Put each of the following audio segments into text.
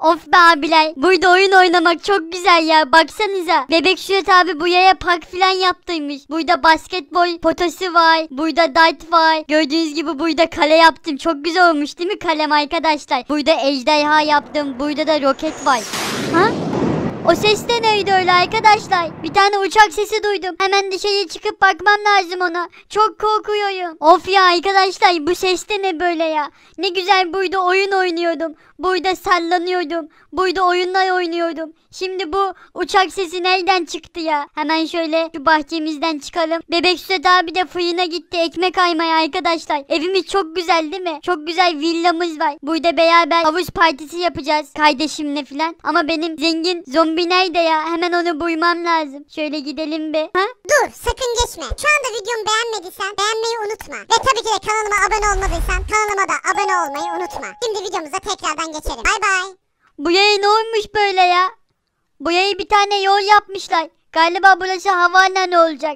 Of be abiler. Burada oyun oynamak çok güzel ya. Baksanıza. Bebek Süret abi bu yaya park falan yaptırmış. Burada basketbol potası var. Burada dart var. Gördüğünüz gibi burada kale yaptım. Çok güzel olmuş değil mi kalem arkadaşlar? Burada ejderha yaptım. Burada da roket var. Ha? O ses de neydi öyle arkadaşlar? Bir tane uçak sesi duydum. Hemen dışarıya çıkıp bakmam lazım ona. Çok korkuyorum. Of ya arkadaşlar, bu ses de ne böyle ya? Ne güzel burada oyun oynuyordum. Burada sallanıyordum. Burada oyunlar oynuyordum. Şimdi bu uçak sesi nereden çıktı ya? Hemen şöyle şu bahçemizden çıkalım. Bebek Süt abi de fırına gitti ekmek aymaya arkadaşlar. Evimiz çok güzel değil mi? Çok güzel villamız var. Burada beraber havuz partisi yapacağız kardeşimle filan. Ama benim zengin zombi nerede ya? Hemen onu bulmam lazım. Şöyle gidelim be. Ha? Dur, sakın geçme. Şu anda videomu beğenmediysen beğenmeyi unutma. Ve tabii ki de kanalıma abone olmadıysan kanalıma da abone olmayı unutma. Şimdi videomuza tekrardan geçelim. Bay bay. Bu yaya ne olmuş böyle ya? Bu yaya bir tane yol yapmışlar. Galiba burası havaalanı olacak.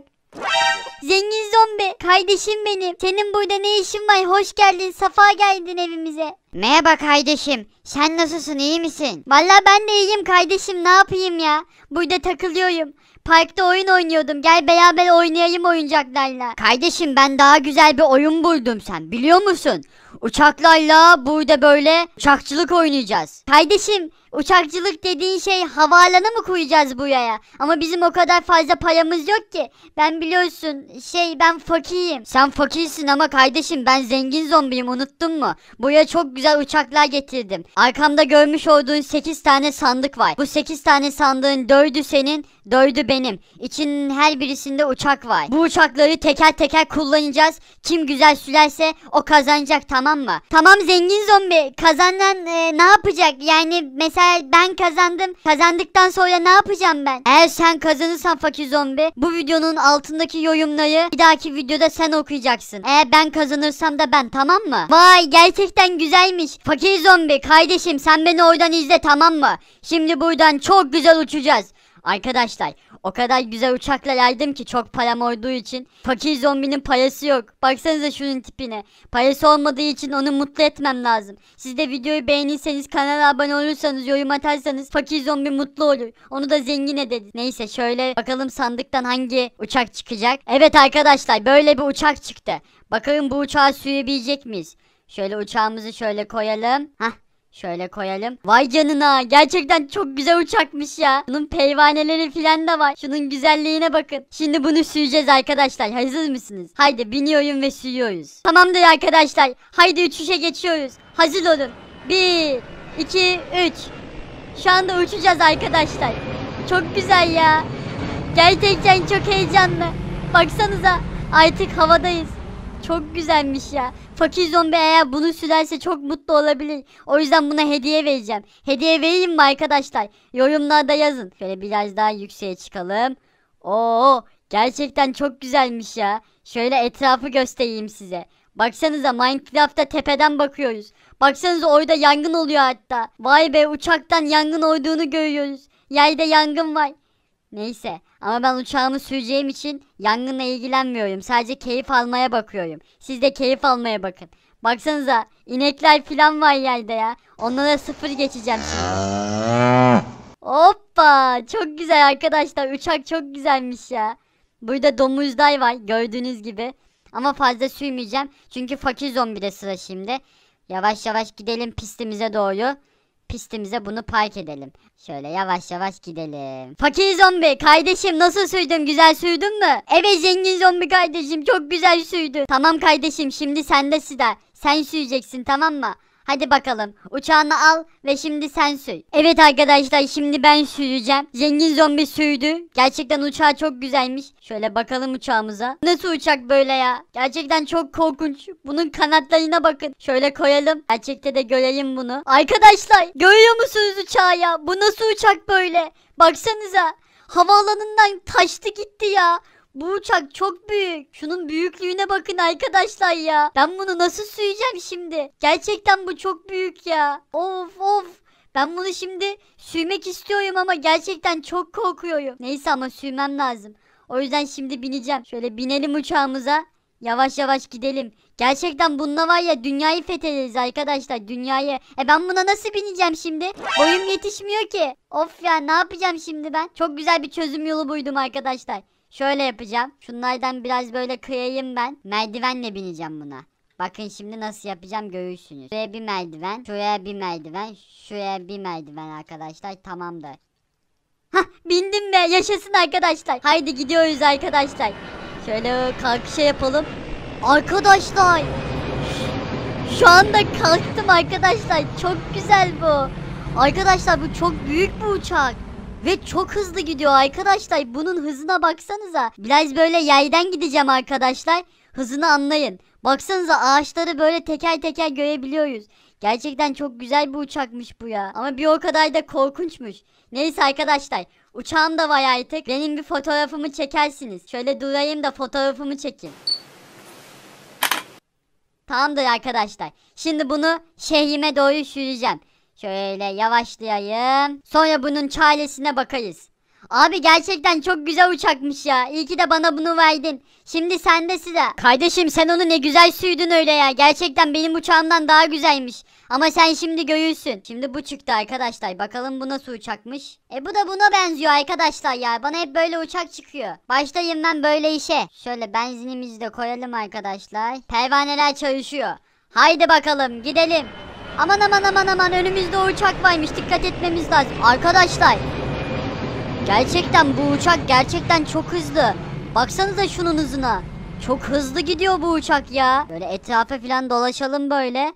Zengin zombi kardeşim benim. Senin burada ne işin var? Hoş geldin. Safa geldin evimize. Merhaba kardeşim. Sen nasılsın, iyi misin? Vallahi ben de iyiyim kardeşim. Ne yapayım ya? Burada takılıyorum. Parkta oyun oynuyordum. Gel beraber oynayayım oyuncaklarla. Kardeşim ben daha güzel bir oyun buldum, sen biliyor musun? Uçaklarla burada böyle uçakçılık oynayacağız. Kardeşim, uçakçılık dediğin şey havaalanı mı koyacağız buraya? Ama bizim o kadar fazla paramız yok ki. Ben biliyorsun ben fakiriyim. Sen fakirsin ama kardeşim ben zengin zombiyim, unuttun mu? Buraya çok güzel uçaklar getirdim. Arkamda görmüş olduğun 8 tane sandık var. Bu 8 tane sandığın 4'ü senin, 4'ü benim. İçinin her birisinde uçak var. Bu uçakları teker teker kullanacağız. Kim güzel sürerse o kazanacak, tamam mı? Tamam zengin zombi. Kazanan ne yapacak? Yani mesela ben kazandım. Kazandıktan sonra ne yapacağım ben? Eğer sen kazanırsan fakir zombi, bu videonun altındaki yorumları bir dahaki videoda sen okuyacaksın. Eğer ben kazanırsam da ben, tamam mı? Vay, gerçekten güzelmiş. Fakir zombi kardeşim, sen beni oradan izle, tamam mı? Şimdi buradan çok güzel uçacağız. Arkadaşlar o kadar güzel uçaklar aldım ki çok param olduğu için. Fakir zombinin parası yok. Baksanıza şunun tipine. Parası olmadığı için onu mutlu etmem lazım. Siz de videoyu beğenirseniz, kanala abone olursanız, yorum atarsanız fakir zombi mutlu olur. Onu da zengin ederiz. Neyse şöyle bakalım sandıktan hangi uçak çıkacak. Evet arkadaşlar, böyle bir uçak çıktı. Bakalım bu uçağı sürebilecek miyiz? Şöyle uçağımızı şöyle koyalım. Hah. Şöyle koyalım. Vay canına, gerçekten çok güzel uçakmış ya. Bunun pervaneleri filan da var. Şunun güzelliğine bakın. Şimdi bunu süreceğiz arkadaşlar. Hazır mısınız? Haydi biniyorum ve sürüyoruz. Tamamdır arkadaşlar. Haydi uçuşa geçiyoruz. Hazır olun. 1, 2, 3. Şu anda uçacağız arkadaşlar. Çok güzel ya. Gerçekten çok heyecanlı. Baksanıza, artık havadayız. Çok güzelmiş ya. Fakir zombi eğer bunu sürerse çok mutlu olabilir. O yüzden buna hediye vereceğim. Hediye vereyim mi arkadaşlar? Yorumlarda yazın. Şöyle biraz daha yükseğe çıkalım. Oo, gerçekten çok güzelmiş ya. Şöyle etrafı göstereyim size. Baksanıza, Minecraft'ta tepeden bakıyoruz. Baksanıza orada yangın oluyor hatta. Vay be, uçaktan yangın olduğunu görüyoruz. Yerde yangın var. Neyse, ama ben uçağımı süreceğim için yangınla ilgilenmiyorum. Sadece keyif almaya bakıyorum. Siz de keyif almaya bakın. Baksanıza, inekler falan var yerde ya. Onlara 0 geçeceğim şimdi. Hoppa, çok güzel arkadaşlar. Uçak çok güzelmiş ya. Burada domuzlar var gördüğünüz gibi. Ama fazla sürmeyeceğim. Çünkü fakir zombide sıra şimdi. Yavaş yavaş gidelim pistimize doğru. Pistimize bunu park edelim. Şöyle yavaş yavaş gidelim. Fakir zombi kardeşim, nasıl sürdüm? Güzel sürdün mü? Evet zengin zombi kardeşim, çok güzel sürdü. Tamam kardeşim, şimdi sende sıra. Sen süreceksin, tamam mı? Hadi bakalım, uçağını al ve şimdi sen sür. Evet arkadaşlar, şimdi ben süreceğim. Zengin zombi sürdü. Gerçekten uçağı çok güzelmiş. Şöyle bakalım uçağımıza. Nasıl uçak böyle ya? Gerçekten çok korkunç. Bunun kanatlarına bakın. Şöyle koyalım. Gerçekte de göreyim bunu. Arkadaşlar görüyor musunuz uçağı ya? Bu nasıl uçak böyle? Baksanıza. Havaalanından taştı gitti ya. Bu uçak çok büyük. Şunun büyüklüğüne bakın arkadaşlar ya. Ben bunu nasıl süreceğim şimdi? Gerçekten bu çok büyük ya. Of of. Ben bunu şimdi sürmek istiyorum ama gerçekten çok korkuyorum. Neyse ama sürmem lazım. O yüzden şimdi bineceğim. Şöyle binelim uçağımıza. Yavaş yavaş gidelim. Gerçekten bununla var ya dünyayı fethederiz arkadaşlar, dünyayı. Ben buna nasıl bineceğim şimdi? Boyum yetişmiyor ki. Of ya, ne yapacağım şimdi ben? Çok güzel bir çözüm yolu buydum arkadaşlar. Şöyle yapacağım. Şunlardan biraz böyle kıyayım ben. Merdivenle bineceğim buna. Bakın şimdi nasıl yapacağım görürsünüz. Şuraya bir merdiven, şuraya bir merdiven, şuraya bir merdiven arkadaşlar. Tamamdır. Hah, bindim be, yaşasın arkadaşlar. Haydi gidiyoruz arkadaşlar. Şöyle kalkışa yapalım. Arkadaşlar, şu anda kalktım arkadaşlar. Çok güzel bu. Arkadaşlar bu çok büyük bir uçak. Ve çok hızlı gidiyor arkadaşlar. Bunun hızına baksanıza. Biraz böyle yaydan gideceğim arkadaşlar. Hızını anlayın. Baksanıza, ağaçları böyle teker teker görebiliyoruz. Gerçekten çok güzel bir uçakmış bu ya. Ama bir o kadar da korkunçmuş. Neyse arkadaşlar, uçağım da var artık. Benim bir fotoğrafımı çekersiniz. Şöyle durayım da fotoğrafımı çekin. Tamamdır arkadaşlar. Şimdi bunu şehrime doğru süreceğim. Şöyle yavaşlayayım. Sonra bunun çaresine bakarız. Abi gerçekten çok güzel uçakmış ya. İyi ki de bana bunu verdin. Şimdi sende sıra. Kardeşim, sen onu ne güzel sürdün öyle ya. Gerçekten benim uçağımdan daha güzelmiş. Ama sen şimdi görürsün. Şimdi bu çıktı arkadaşlar. Bakalım bu nasıl uçakmış. Bu da buna benziyor arkadaşlar ya. Bana hep böyle uçak çıkıyor. Başlayayım ben böyle işe. Şöyle benzinimizi de koyalım arkadaşlar. Pervaneler çalışıyor. Haydi bakalım gidelim. Aman aman aman aman, önümüzde o uçak varmış. Dikkat etmemiz lazım. Arkadaşlar, gerçekten bu uçak gerçekten çok hızlı. Baksanıza şunun hızına. Çok hızlı gidiyor bu uçak ya. Böyle etrafa falan dolaşalım böyle.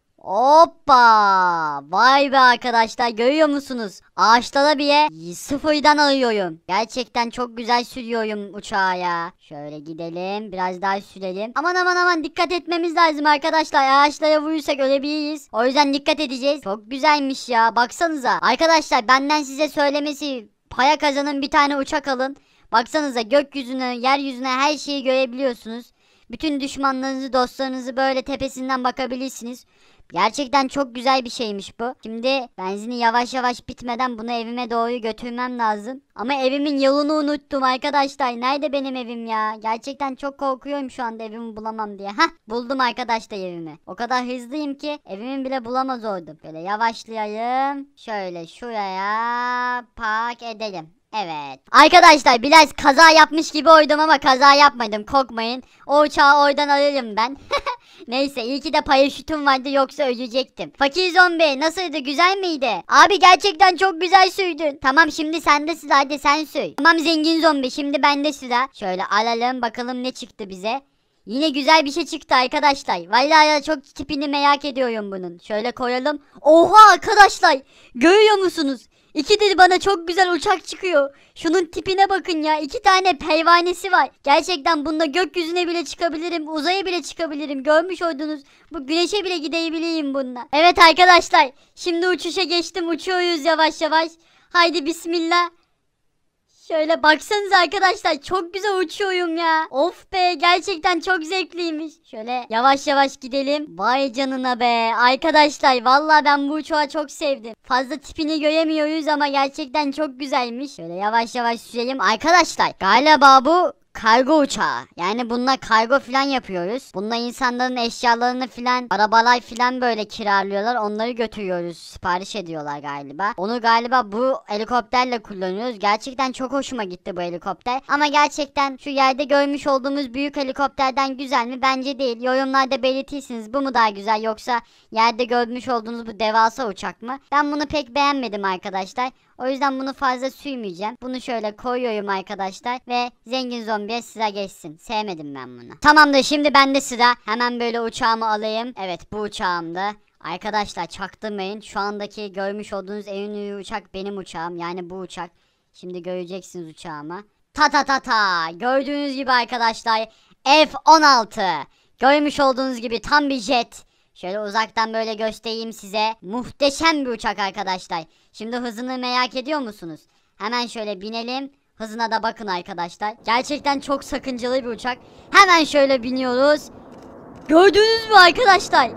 Hoppa! Vay be arkadaşlar, görüyor musunuz? Ağaçlara bile sıfırdan alıyorum. Gerçekten çok güzel sürüyorum uçağı ya. Şöyle gidelim, biraz daha sürelim. Aman aman aman, dikkat etmemiz lazım arkadaşlar. Ağaçlara vurursak ölebiliriz. O yüzden dikkat edeceğiz. Çok güzelmiş ya, baksanıza. Arkadaşlar, benden size söylemesi, para kazanın, bir tane uçak alın. Baksanıza, gökyüzüne, yeryüzüne her şeyi görebiliyorsunuz. Bütün düşmanlarınızı, dostlarınızı böyle tepesinden bakabilirsiniz. Gerçekten çok güzel bir şeymiş bu. Şimdi benzini yavaş yavaş bitmeden bunu evime doğru götürmem lazım. Ama evimin yolunu unuttum arkadaşlar. Nerede benim evim ya? Gerçekten çok korkuyorum şu anda evimi bulamam diye. Hah, buldum arkadaşlar evimi. O kadar hızlıyım ki evimi bile bulamaz oldum. Böyle yavaşlayayım. Şöyle şuraya park edelim. Evet. Arkadaşlar, biraz kaza yapmış gibi oydum ama kaza yapmadım, korkmayın. O uçağı oradan alırım ben. Neyse, iyi ki de paraşütüm vardı, yoksa ölecektim. Fakir zombi nasıldı, güzel miydi? Abi gerçekten çok güzel sürdün. Tamam, şimdi sende sıra, hadi sen sür. Tamam zengin zombi, şimdi bende sıra. Şöyle alalım bakalım ne çıktı bize. Yine güzel bir şey çıktı arkadaşlar. Vallahi çok tipini merak ediyorum bunun. Şöyle koyalım. Oha arkadaşlar, görüyor musunuz? İkidir bana çok güzel uçak çıkıyor. Şunun tipine bakın ya. 2 tane pervanesi var. Gerçekten bununla gökyüzüne bile çıkabilirim. Uzaya bile çıkabilirim. Görmüş oldunuz. Bu güneşe bile gidebileyim bununla. Evet arkadaşlar. Şimdi uçuşa geçtim. Uçuyoruz yavaş yavaş. Haydi bismillah. Şöyle baksanıza arkadaşlar, çok güzel uçuyorum ya. Of be, gerçekten çok zevkliymiş. Şöyle yavaş yavaş gidelim. Vay canına be arkadaşlar, vallahi ben bu uçağı çok sevdim. Fazla tipini göremiyoruz ama gerçekten çok güzelmiş. Şöyle yavaş yavaş sürelim arkadaşlar. Galiba bu kargo uçağı. Yani bununla kargo filan yapıyoruz. Bununla insanların eşyalarını filan, arabalar filan böyle kiralıyorlar. Onları götürüyoruz. Sipariş ediyorlar galiba. Onu galiba bu helikopterle kullanıyoruz. Gerçekten çok hoşuma gitti bu helikopter. Ama gerçekten şu yerde görmüş olduğumuz büyük helikopterden güzel mi? Bence değil. Yorumlarda belirtirsiniz. Bu mu daha güzel, yoksa yerde görmüş olduğunuz bu devasa uçak mı? Ben bunu pek beğenmedim arkadaşlar. O yüzden bunu fazla sürmeyeceğim. Bunu şöyle koyuyorum arkadaşlar ve zengin zombiye sıra geçsin. Sevmedim ben bunu. Tamamdır, şimdi bende sıra. Hemen böyle uçağımı alayım. Evet, bu uçağımdı. Arkadaşlar çaktırmayın. Şu andaki görmüş olduğunuz en iyi uçak benim uçağım. Yani bu uçak. Şimdi göreceksiniz uçağımı. Ta ta ta ta. Gördüğünüz gibi arkadaşlar F-16. Görmüş olduğunuz gibi tam bir jet. Şöyle uzaktan böyle göstereyim size. Muhteşem bir uçak arkadaşlar. Şimdi hızını merak ediyor musunuz? Hemen şöyle binelim. Hızına da bakın arkadaşlar. Gerçekten çok sakıncalı bir uçak. Hemen şöyle biniyoruz. Gördünüz mü arkadaşlar?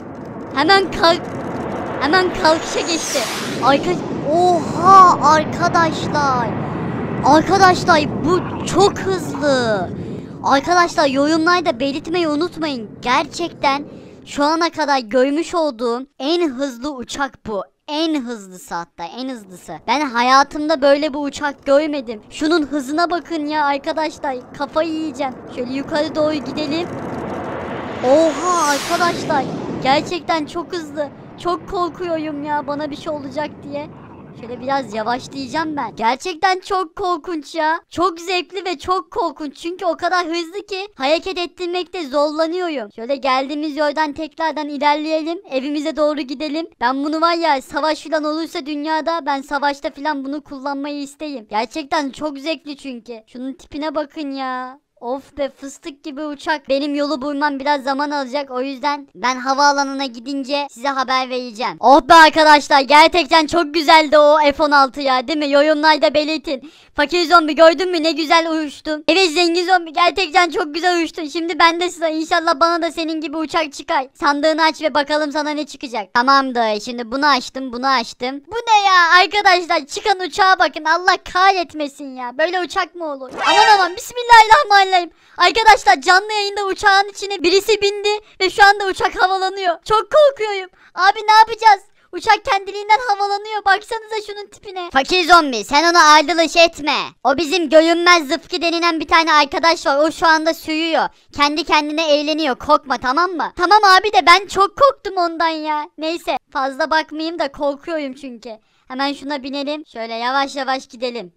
Hemen kalkışa geçti. Oha arkadaşlar. Arkadaşlar bu çok hızlı. Arkadaşlar yorumlarda belirtmeyi unutmayın. Gerçekten şu ana kadar görmüş olduğum en hızlı uçak bu. En hızlısı hatta, en hızlısı. Ben hayatımda böyle bir uçak görmedim. Şunun hızına bakın ya arkadaşlar. Kafayı yiyeceğim. Şöyle yukarı doğru gidelim. Oha arkadaşlar. Gerçekten çok hızlı. Çok korkuyorum ya bana bir şey olacak diye. Şöyle biraz yavaşlayacağım ben. Gerçekten çok korkunç ya. Çok zevkli ve çok korkunç. Çünkü o kadar hızlı ki hareket ettirmekte zorlanıyorum. Şöyle geldiğimiz yoldan tekrardan ilerleyelim. Evimize doğru gidelim. Ben bunu var ya, savaş falan olursa dünyada, ben savaşta falan bunu kullanmayı isteyim. Gerçekten çok zevkli çünkü. Şunun tipine bakın ya. Of be, fıstık gibi uçak. Benim yolu bulmam biraz zaman alacak. O yüzden ben havaalanına gidince size haber vereceğim. Oh be arkadaşlar, gerçekten çok güzeldi o F-16 ya, değil mi? Yorumlarda belirtin. Fakir zombi gördün mü ne güzel uçtun. Evet zengin zombi, gerçekten çok güzel uçtun. Şimdi ben de sıra, inşallah bana da senin gibi uçak çıkar. Sandığını aç ve bakalım sana ne çıkacak. Tamamdır, şimdi bunu açtım, bunu açtım. Bu ne ya arkadaşlar, çıkan uçağa bakın, Allah kahretmesin ya. Böyle uçak mı olur? Aman aman, bismillahirrahmanirrahim. Arkadaşlar canlı yayında uçağın içine birisi bindi ve şu anda uçak havalanıyor. Çok korkuyorum. Abi ne yapacağız? Uçak kendiliğinden havalanıyor. Baksanıza şunun tipine. Fakir zombi, sen onu ayrılış etme. O bizim görünmez Zıfkı denilen bir tane arkadaş var. O şu anda sürüyor. Kendi kendine eğleniyor. Korkma, tamam mı? Tamam abi de ben çok korktum ondan ya. Neyse, fazla bakmayayım da, korkuyorum çünkü. Hemen şuna binelim. Şöyle yavaş yavaş gidelim.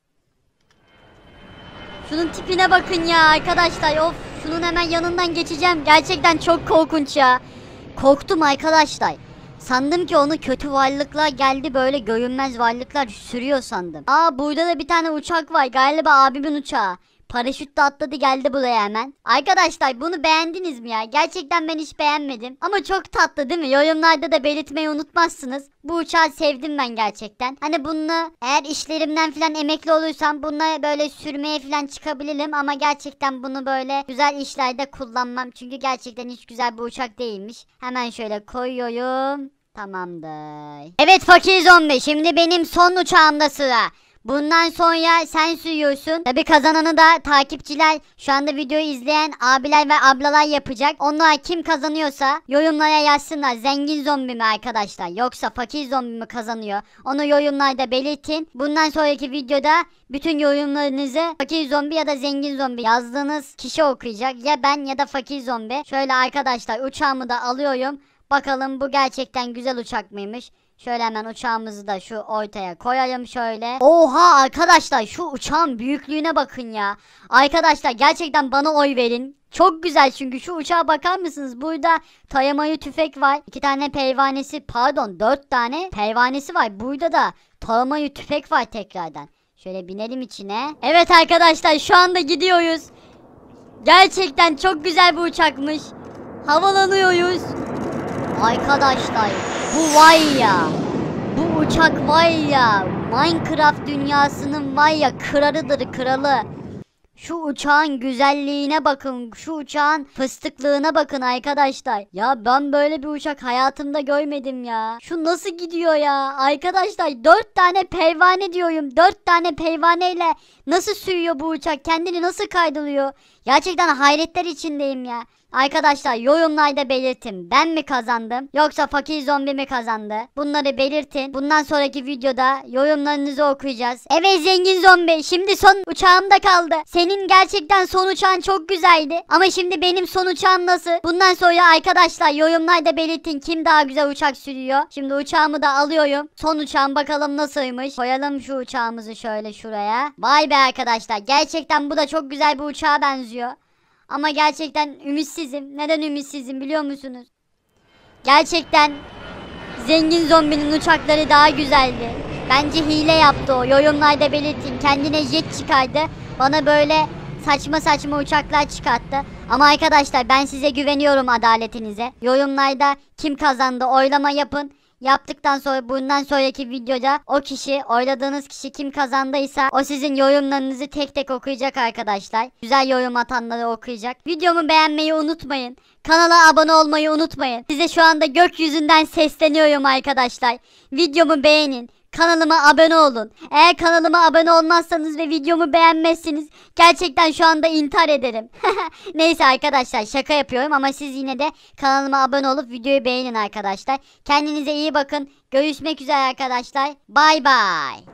Şunun tipine bakın ya arkadaşlar. Of, şunun hemen yanından geçeceğim. Gerçekten çok korkunç ya. Korktum arkadaşlar. Sandım ki onu kötü varlıklar geldi, böyle görünmez varlıklar sürüyor sandım. Aa, burada da bir tane uçak var. Galiba abimin uçağı. Paraşütle atladı geldi buraya hemen. Arkadaşlar bunu beğendiniz mi ya? Gerçekten ben hiç beğenmedim. Ama çok tatlı değil mi? Yorumlarda da belirtmeyi unutmazsınız. Bu uçağı sevdim ben gerçekten. Hani bunu eğer işlerimden falan emekli olursam bununla böyle sürmeye falan çıkabilirim. Ama gerçekten bunu böyle güzel işlerde kullanmam. Çünkü gerçekten hiç güzel bir uçak değilmiş. Hemen şöyle koyuyorum. Tamamdır. Evet fakir zombi, şimdi benim son uçağımda sıra. Bundan sonra sen sürüyorsun. Tabi kazananı da takipçiler, şu anda videoyu izleyen abiler ve ablalar yapacak. Onlar kim kazanıyorsa yorumlara yazsınlar. Zengin zombi mi arkadaşlar yoksa fakir zombi mi kazanıyor? Onu yorumlarda belirtin. Bundan sonraki videoda bütün yorumlarınızı fakir zombi ya da zengin zombi yazdığınız kişi okuyacak. Ya ben ya da fakir zombi. Şöyle arkadaşlar, uçağımı da alıyorum. Bakalım bu gerçekten güzel uçak mıymış? Şöyle hemen uçağımızı da şu ortaya koyalım şöyle. Oha arkadaşlar, şu uçağın büyüklüğüne bakın ya. Arkadaşlar gerçekten bana oy verin. Çok güzel, çünkü şu uçağa bakar mısınız? Burada taramalı tüfek var. 2 tane pervanesi, pardon 4 tane pervanesi var. Burada da taramalı tüfek var tekrardan. Şöyle binelim içine. Evet arkadaşlar, şu anda gidiyoruz. Gerçekten çok güzel bir uçakmış. Havalanıyoruz. Arkadaşlar bu var ya, bu uçak var ya, Minecraft dünyasının var ya kralıdır, kralı. Şu uçağın güzelliğine bakın, şu uçağın fıstıklığına bakın arkadaşlar. Ya ben böyle bir uçak hayatımda görmedim ya. Şu nasıl gidiyor ya arkadaşlar, 4 tane pervane diyorum, 4 tane pervaneyle nasıl sürüyor bu uçak, kendini nasıl kaydırıyor. Gerçekten hayretler içindeyim ya. Arkadaşlar yorumlarda belirtin, ben mi kazandım yoksa fakir zombi mi kazandı? Bunları belirtin. Bundan sonraki videoda yorumlarınızı okuyacağız. Evet zengin zombi, şimdi son uçağım da kaldı. Senin gerçekten son uçağın çok güzeldi. Ama şimdi benim son uçağım nasıl? Bundan sonra arkadaşlar yorumlarda belirtin kim daha güzel uçak sürüyor. Şimdi uçağımı da alıyorum. Son uçağım bakalım nasılmış. Koyalım şu uçağımızı şöyle şuraya. Vay be arkadaşlar, gerçekten bu da çok güzel bir uçağa benziyor. Ama gerçekten ümitsizim. Neden ümitsizim biliyor musunuz? Gerçekten zengin zombinin uçakları daha güzeldi. Bence hile yaptı o. Yorumlarda belirtin. Kendine jet çıkardı. Bana böyle saçma saçma uçaklar çıkarttı. Ama arkadaşlar ben size güveniyorum, adaletinize. Yorumlarda kim kazandı oylama yapın. Yaptıktan sonra bundan sonraki videoda o kişi, oyladığınız kişi kim kazandıysa o sizin yorumlarınızı tek tek okuyacak arkadaşlar. Güzel yorum atanları okuyacak. Videomu beğenmeyi unutmayın. Kanala abone olmayı unutmayın. Size şu anda gökyüzünden sesleniyorum arkadaşlar. Videomu beğenin. kanalıma abone olun. Eğer kanalıma abone olmazsanız ve videomu beğenmezseniz gerçekten şu anda intihar ederim. Neyse arkadaşlar, şaka yapıyorum ama siz yine de kanalıma abone olup videoyu beğenin arkadaşlar. Kendinize iyi bakın. Görüşmek üzere arkadaşlar. Bay bay.